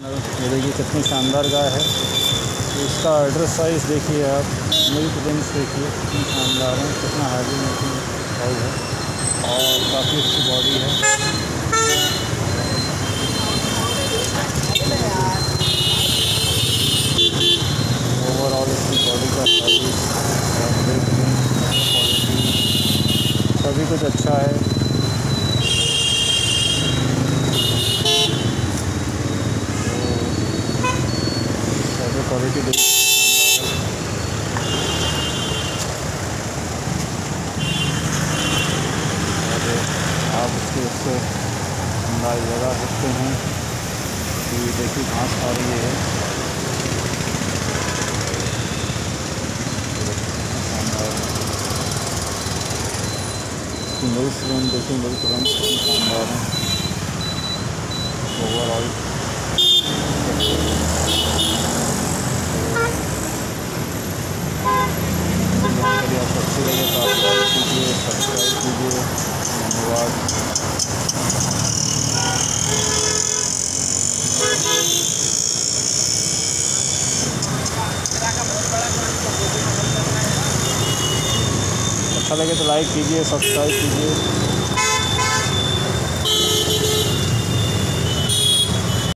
ये देखिए कितनी शानदार गाय है। तो इसका एड्रेस साइज़ देखिए आप, मिल्क रिंग्स देखिए कितनी शानदार है, कितना हैवी मिल्किंग काउ है और काफ़ी अच्छी बॉडी है। ओवरऑल इसकी बॉडी का साइज़ और मिल्क क्वालिटी सभी कुछ अच्छा है। क्वालिटी देखिए आप उससे अंदाज़ लगा सकते हैं कि देखिए घास खा रही है। मिल्क रन देखिए, मिल्क रन कितनी शानदार है। ओवरऑल जानकारी आपको अच्छी लगे तो आप लाइक कीजिए, सब्सक्राइब कीजिए। धन्यवाद। अच्छा लगे तो लाइक कीजिए, सब्सक्राइब कीजिए।